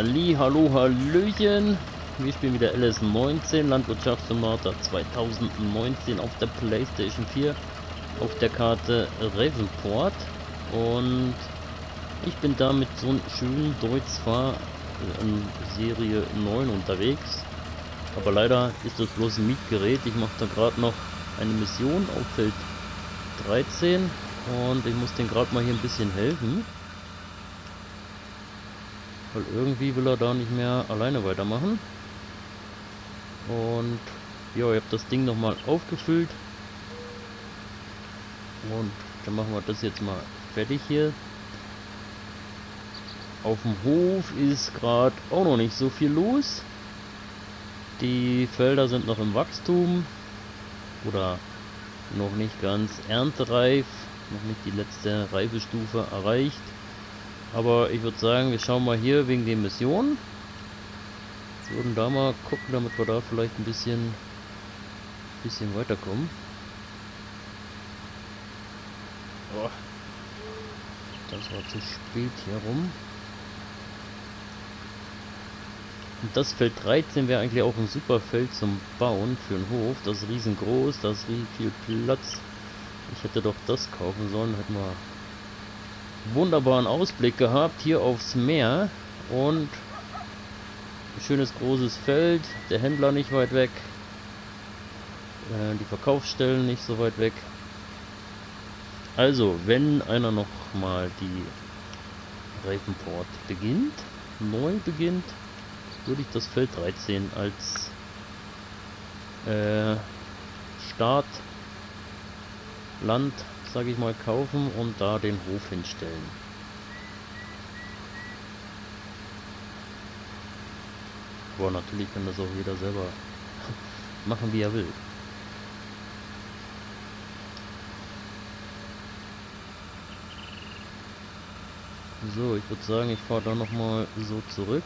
Halli, hallo, hallöchen. Wir spielen wieder LS19, Landwirtschaftssimulator 2019 auf der PlayStation 4 auf der Karte Ravenport. Und ich bin da mit so einem schönen Deutz-Fahr Serie 9 unterwegs. Aber leider ist das bloß ein Mietgerät. Ich mache da gerade noch eine Mission auf Feld 13 und ich muss den gerade mal hier ein bisschen helfen. Weil irgendwie will er da nicht mehr alleine weitermachen. Und ja, ich habe das Ding nochmal aufgefüllt. Und dann machen wir das jetzt mal fertig hier. Auf dem Hof ist gerade auch noch nicht so viel los. Die Felder sind noch im Wachstum. Oder noch nicht ganz erntereif. Noch nicht die letzte Reifestufe erreicht. Aber ich würde sagen, wir schauen mal hier wegen den Missionen. Wir würden da mal gucken, damit wir da vielleicht ein bisschen weiterkommen. Oh, das war zu spät hier rum. Und das Feld 13 wäre eigentlich auch ein super Feld zum Bauen für einen Hof. Das ist riesengroß, da ist viel Platz. Ich hätte doch das kaufen sollen, hätten wir wunderbaren Ausblick gehabt hier aufs Meer und ein schönes großes Feld, der Händler nicht weit weg, die Verkaufsstellen nicht so weit weg. Also, wenn einer noch mal die Ravenport neu beginnt, würde ich das Feld 13 als Startland, sage ich mal, kaufen und da den Hof hinstellen. Aber natürlich kann das auch jeder selber machen, wie er will. So, ich würde sagen, ich fahre da nochmal so zurück.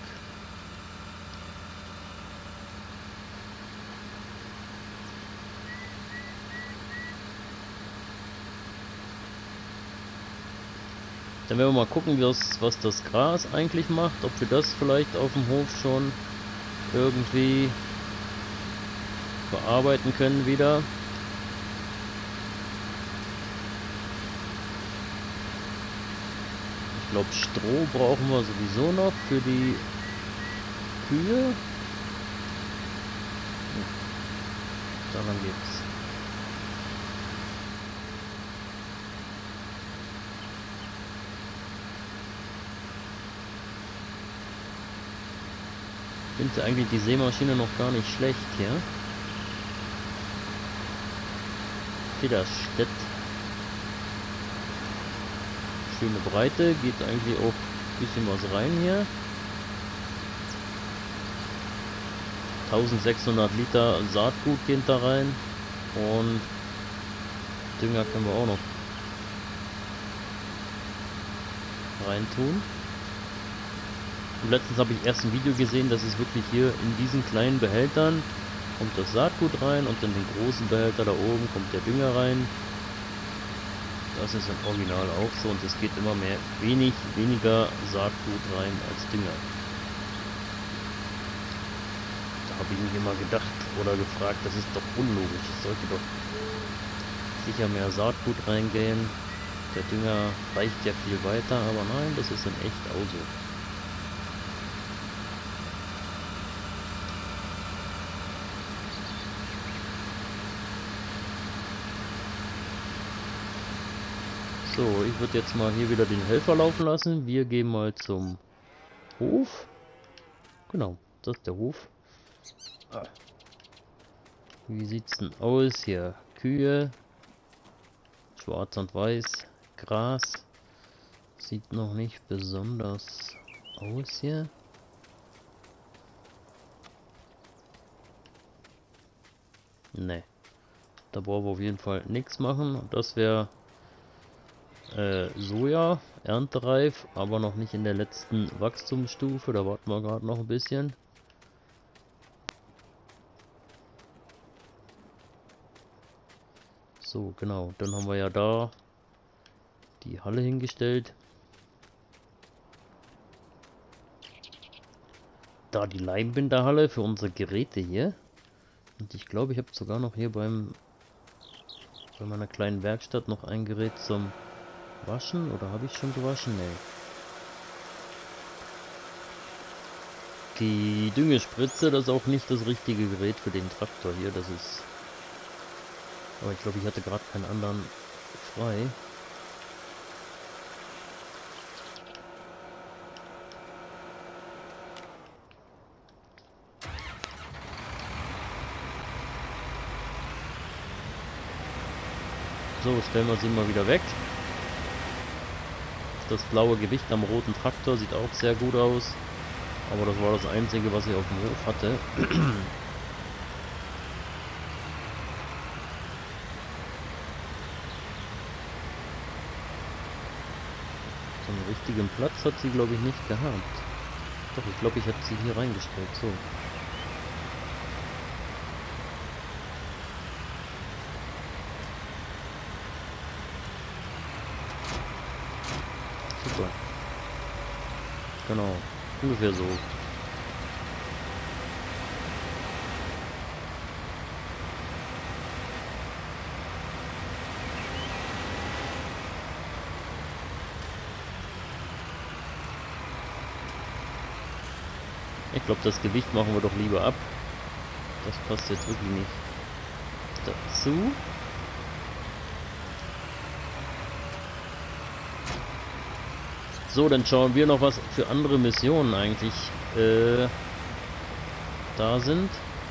Dann werden wir mal gucken, was das Gras eigentlich macht, ob wir das vielleicht auf dem Hof schon irgendwie bearbeiten können wieder. Ich glaube, Stroh brauchen wir sowieso noch für die Kühe. Daran geht's. Ich finde eigentlich die Sämaschine noch gar nicht schlecht hier. Federstedt. Schöne Breite, geht eigentlich auch ein bisschen was rein hier. 1600 Liter Saatgut gehen da rein und Dünger können wir auch noch reintun. Und letztens habe ich erst ein Video gesehen, dass es wirklich hier in diesen kleinen Behältern kommt das Saatgut rein und in den großen Behälter da oben kommt der Dünger rein. Das ist im Original auch so und es geht immer weniger Saatgut rein als Dünger. Da habe ich mich immer gedacht oder gefragt, das ist doch unlogisch. Es sollte doch sicher mehr Saatgut reingehen. Der Dünger reicht ja viel weiter, aber nein, das ist in echt auch so. So, ich würde jetzt mal hier wieder den Helfer laufen lassen. Wir gehen mal zum Hof. Genau, das ist der Hof. Wie sieht's denn aus hier? Kühe. Schwarz und weiß. Gras. Sieht noch nicht besonders aus hier. Ne. Da brauchen wir auf jeden Fall nichts machen. Das wäre Soja, erntereif, aber noch nicht in der letzten Wachstumsstufe. Da warten wir gerade noch ein bisschen. So, genau. Dann haben wir ja da die Halle hingestellt. da die Leimbinderhalle für unsere Geräte hier. Und ich glaube, ich habe sogar noch hier bei meiner kleinen Werkstatt noch ein Gerät zum Waschen. Oder habe ich schon gewaschen? Nee. Die Düngespritze, das ist auch nicht das richtige Gerät für den Traktor hier. Das ist... Aber ich glaube, ich hatte gerade keinen anderen frei. So, stellen wir sie mal wieder weg. Das blaue Gewicht am roten Traktor sieht auch sehr gut aus. Aber das war das Einzige, was ich auf dem Hof hatte. So einen richtigen Platz hat sie, glaube ich, nicht gehabt. Doch, ich glaube, ich habe sie hier reingestellt. So. Super. Genau. Ungefähr so. Ich glaube, das Gewicht machen wir doch lieber ab. Das passt jetzt wirklich nicht dazu. So, dann schauen wir noch, was für andere Missionen eigentlich da sind.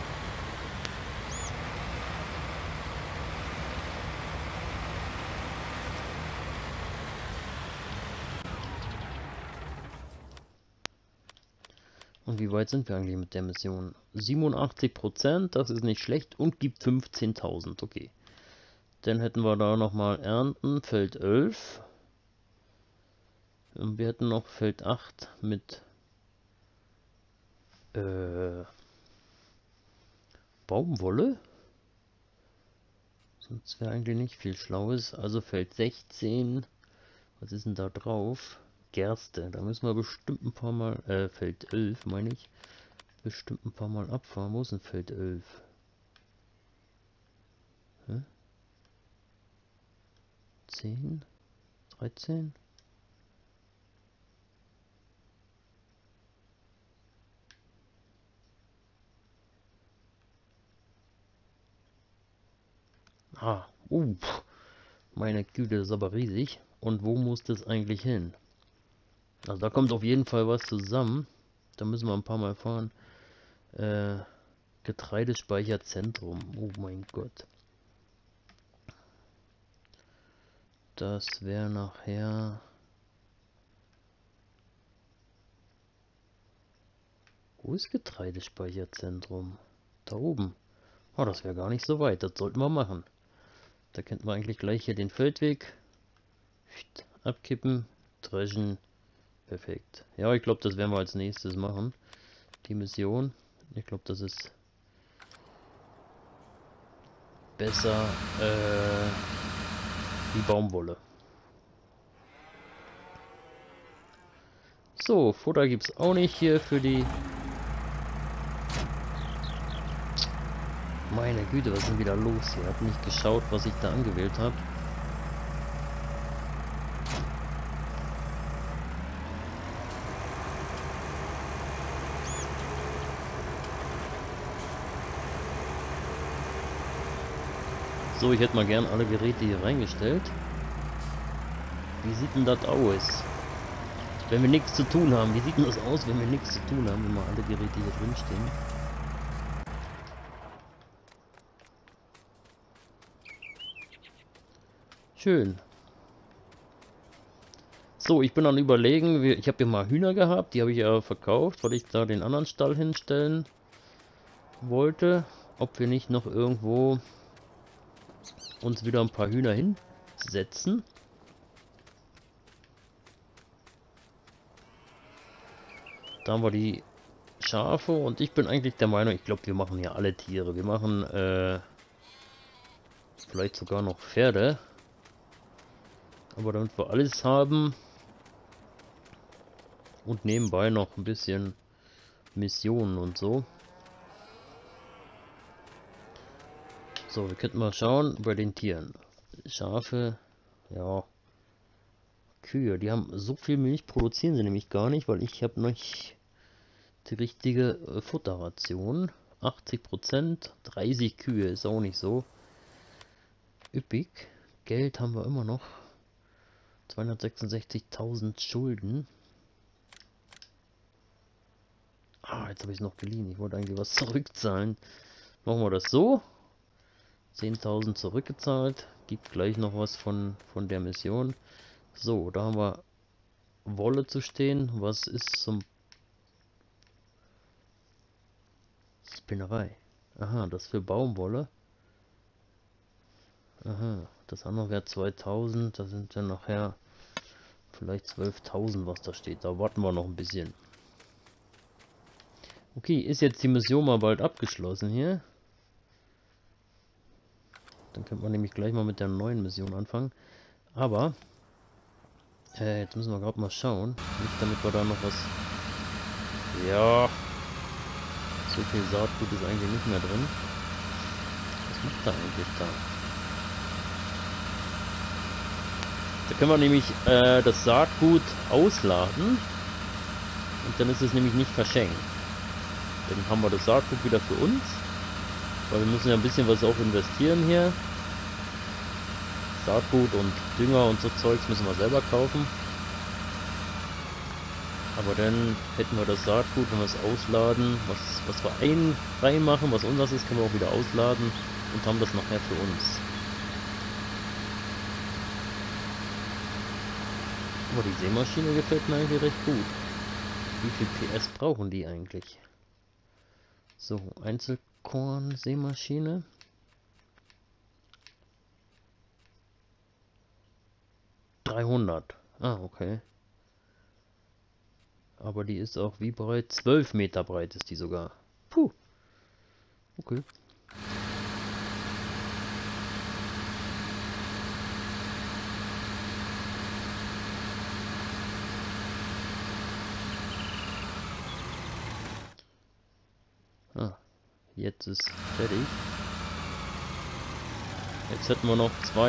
Und wie weit sind wir eigentlich mit der Mission? 87%, das ist nicht schlecht und gibt 15.000, okay. Dann hätten wir da nochmal Ernten, Feld 11. Und wir hätten noch Feld 8 mit Baumwolle. Sonst wäre eigentlich nicht viel Schlaues. Also Feld 16. Was ist denn da drauf? Gerste. Da müssen wir bestimmt ein paar Mal, Feld 11 meine ich, bestimmt ein paar Mal abfahren. Wo ist denn Feld 11? Hä? 10? 13? Ah, meine Güte, das ist aber riesig. Und wo muss das eigentlich hin? Also da kommt auf jeden Fall was zusammen. Da müssen wir ein paar Mal fahren. Getreidespeicherzentrum. Oh mein Gott. Das wäre nachher... Wo ist Getreidespeicherzentrum? Da oben. Oh, das wäre gar nicht so weit. Das sollten wir machen. Da könnten wir eigentlich gleich hier den Feldweg abkippen, dreschen. Perfekt. Ja, ich glaube, das werden wir als nächstes machen. Die Mission. Ich glaube, das ist besser wie Baumwolle. So, Futter gibt es auch nicht hier für die... Meine Güte, was ist denn wieder los hier? Ich habe nicht geschaut, was ich da angewählt habe. So, ich hätte mal gern alle Geräte hier reingestellt. Wie sieht denn das aus? Wenn wir nichts zu tun haben. Wie sieht denn das aus, wenn wir nichts zu tun haben, wenn mal alle Geräte hier drin stehen? Schön. So, ich bin dann überlegen, ich habe hier mal Hühner gehabt, die habe ich ja verkauft, weil ich da den anderen Stall hinstellen wollte. Ob wir nicht noch irgendwo uns wieder ein paar Hühner hinsetzen. Da haben wir die Schafe und ich bin eigentlich der Meinung, ich glaube, wir machen ja alle Tiere. Wir machen vielleicht sogar noch Pferde. Aber damit wir alles haben und nebenbei noch ein bisschen Missionen und so. So, wir könnten mal schauen bei den Tieren. Schafe, ja. Kühe, die haben so viel Milch, produzieren sie nämlich gar nicht, weil ich habe noch die richtige Futterration. 80%, 30 Kühe ist auch nicht so üppig. Geld haben wir immer noch. 266.000 Schulden. Ah, jetzt habe ich es noch geliehen. Ich wollte eigentlich was zurückzahlen. Machen wir das so. 10.000 zurückgezahlt. Gibt gleich noch was von der Mission. So, da haben wir Wolle zu stehen. Was ist zum Spinnerei? Aha, das für Baumwolle. Aha, das andere wäre 2000. Da sind dann nachher vielleicht 12.000, was da steht. Da warten wir noch ein bisschen. Okay, ist jetzt die Mission mal bald abgeschlossen hier. Dann könnte man nämlich gleich mal mit der neuen Mission anfangen. Aber, jetzt müssen wir gerade mal schauen. Nicht damit wir da noch was... Ja, so viel Saatgut ist eigentlich nicht mehr drin. Was macht er eigentlich da? Da können wir nämlich das Saatgut ausladen. Und dann ist es nämlich nicht verschenkt. Dann haben wir das Saatgut wieder für uns. Weil wir müssen ja ein bisschen was auch investieren hier. Saatgut und Dünger und so Zeugs müssen wir selber kaufen. Aber dann hätten wir das Saatgut, wenn wir es ausladen, was wir reinmachen, was unseres ist, können wir auch wieder ausladen und haben das nachher für uns. Aber die Sämaschine gefällt mir eigentlich recht gut. Wie viel PS brauchen die eigentlich? So, Einzelkorn-Sämaschine. 300. Ah, okay. Aber die ist auch wie breit? 12 Meter breit ist die sogar. Puh. Okay. Ah, jetzt ist fertig. Jetzt hätten wir noch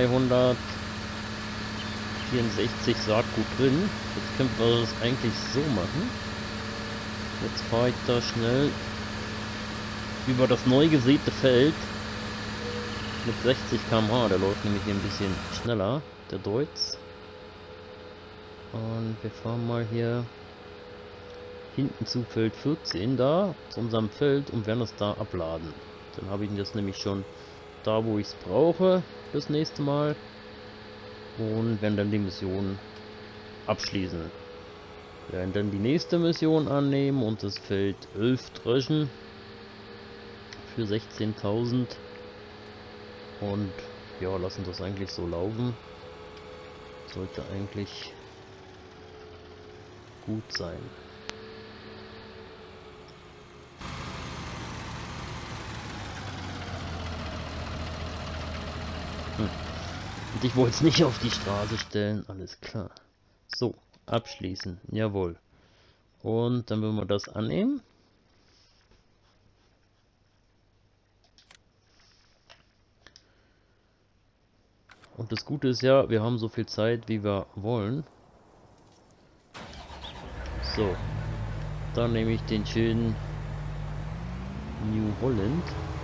264 Saatgut drin. Jetzt könnten wir das eigentlich so machen. Jetzt fahre ich da schnell über das neu gesäte Feld mit 60 km/h. Der läuft nämlich hier ein bisschen schneller, der Deutz. Und wir fahren mal hier hinten zu Feld 14 da, zu unserem Feld, und werden das da abladen. Dann habe ich das nämlich schon da, wo ich es brauche, das nächste Mal. Und werden dann die Mission abschließen. Wir werden dann die nächste Mission annehmen und das Feld 11 dreschen für 16.000. Und ja, lassen das eigentlich so laufen. Sollte eigentlich gut sein. Und ich wollte es nicht auf die Straße stellen, alles klar. So, abschließen, jawohl. Und dann würden wir das annehmen. Und das Gute ist ja, wir haben so viel Zeit, wie wir wollen. So, dann nehme ich den schönen New Holland.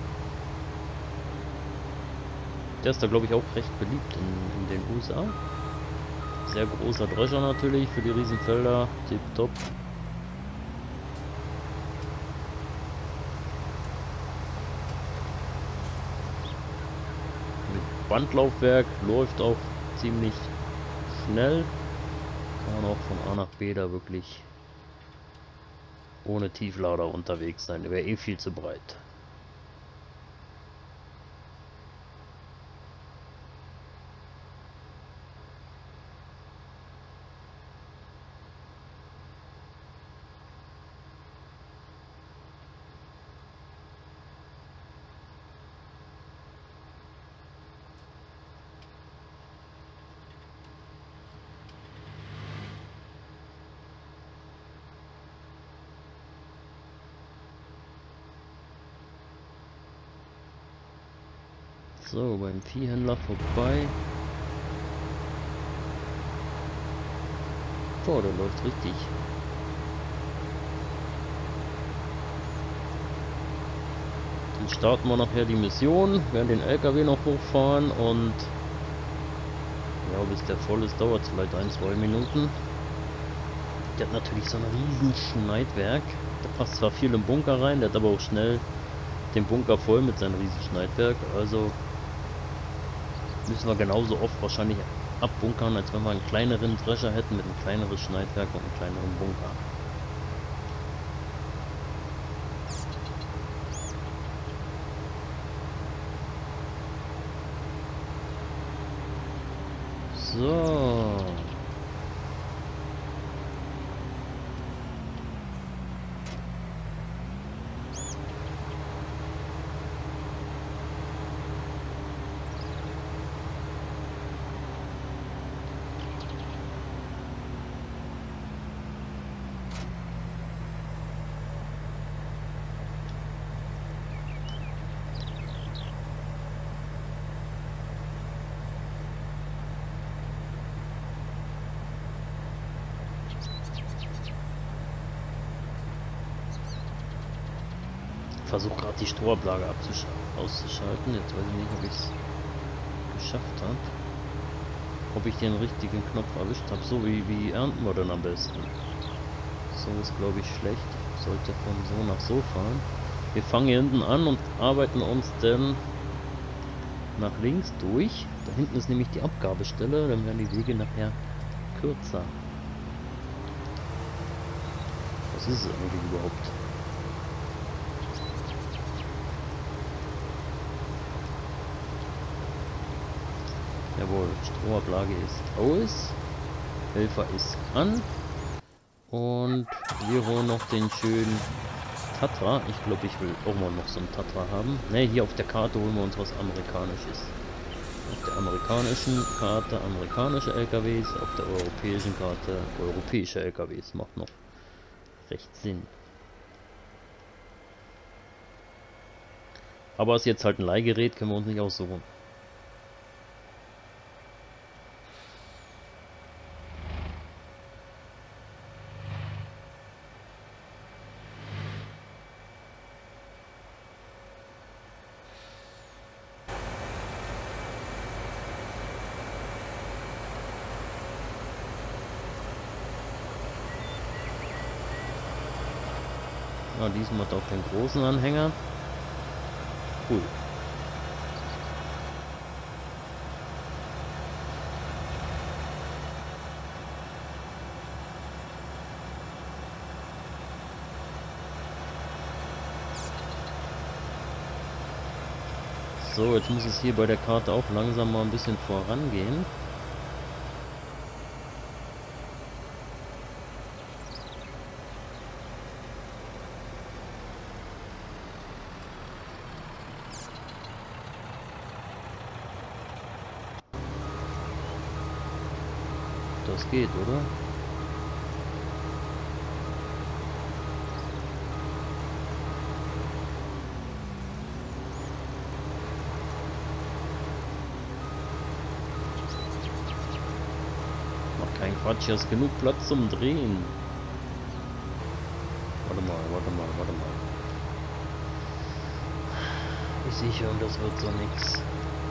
Der ist da, glaube ich, auch recht beliebt in den USA. Sehr großer Drescher natürlich für die Riesenfelder. Tipptopp. Mit Bandlaufwerk läuft auch ziemlich schnell. Kann man auch von A nach B da wirklich ohne Tieflader unterwegs sein. Der wäre eh viel zu breit. So, beim Viehhändler vorbei. Oh, der läuft richtig. Dann starten wir nachher die Mission, werden den LKW noch hochfahren und ja, bis der voll ist, dauert es vielleicht 1-2 Minuten. Der hat natürlich so ein riesen Schneidwerk. Da passt zwar viel im Bunker rein, der hat aber auch schnell den Bunker voll mit seinem riesen Schneidwerk. Also müssen wir genauso oft wahrscheinlich abbunkern, als wenn wir einen kleineren Drescher hätten mit einem kleineren Schneidwerk und einem kleineren Bunker. So. Versuche gerade die Strohablage auszuschalten. Jetzt weiß ich nicht, ob ich es geschafft habe. Ob ich den richtigen Knopf erwischt habe. So, wie ernten wir denn am besten? So ist, glaube ich, schlecht. Sollte von so nach so fahren. Wir fangen hier hinten an und arbeiten uns dann nach links durch. Da hinten ist nämlich die Abgabestelle. Dann werden die Wege nachher kürzer. Was ist es eigentlich überhaupt? Jawohl, Strohablage ist aus. Helfer ist an. Und wir holen noch den schönen Tatra. Ich glaube, ich will auch mal noch so einen Tatra haben. Ne, hier auf der Karte holen wir uns was Amerikanisches. Auf der amerikanischen Karte amerikanische LKWs, auf der europäischen Karte europäische LKWs. Macht noch recht Sinn. Aber ist jetzt halt ein Leihgerät, können wir uns nicht aussuchen. Ja, diesmal hat auch den großen Anhänger. Cool. So, jetzt muss es hier bei der Karte auch langsam mal ein bisschen vorangehen. Das geht, oder? Mach keinen Quatsch, hier ist genug Platz zum Drehen. Warte mal. Ich sehe schon, das wird so nix.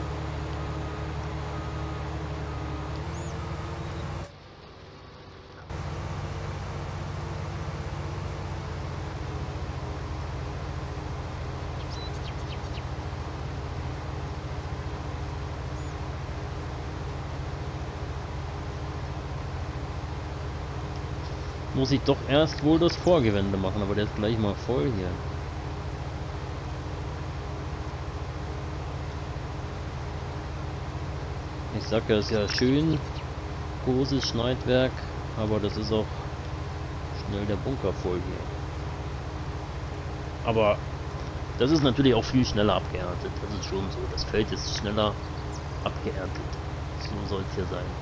Muss ich doch erst wohl das Vorgewende machen, aber der ist gleich mal voll hier. Ich sag ja, ist ja schön, großes Schneidwerk, aber das ist auch schnell der Bunker voll hier. Aber das ist natürlich auch viel schneller abgeerntet, das ist schon so. Das Feld ist schneller abgeerntet. So soll es hier sein.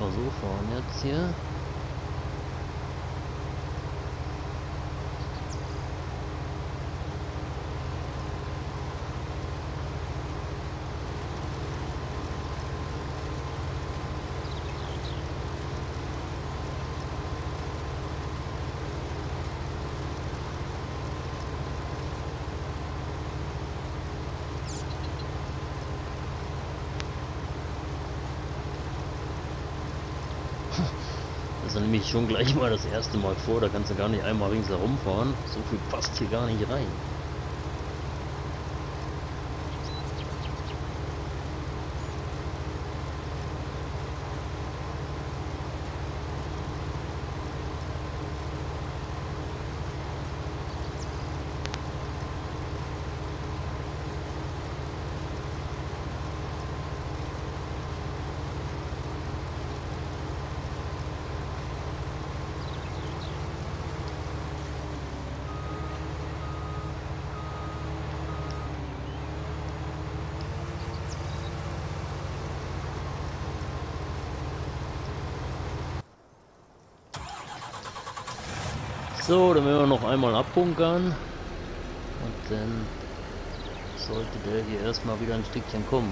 mal so fahren jetzt hier. Das ist nämlich schon gleich mal das erste Mal vor, da kannst du gar nicht einmal ringsherum fahren. So viel passt hier gar nicht rein. So, dann werden wir noch einmal abbunkern. Und dann sollte der hier erstmal wieder ein Stückchen kommen.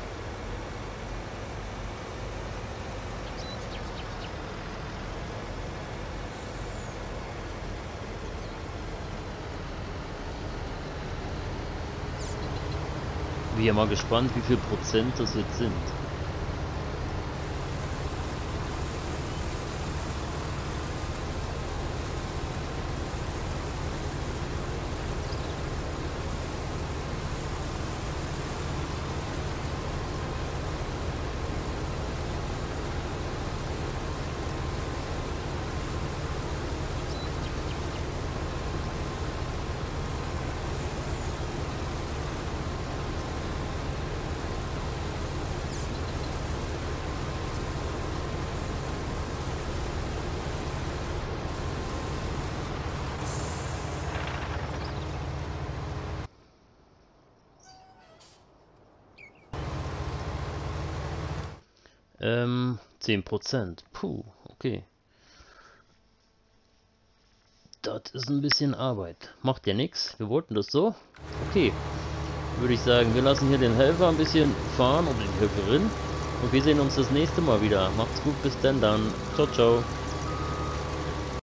Bin ja mal gespannt, wie viel Prozent das jetzt sind. Ähm, 10%. Puh, okay. Das ist ein bisschen Arbeit. Macht ja nichts. Wir wollten das so. Okay. Würde ich sagen, wir lassen hier den Helfer ein bisschen fahren und die Helferin. Und wir sehen uns das nächste Mal wieder. Macht's gut, bis denn dann. Ciao, ciao.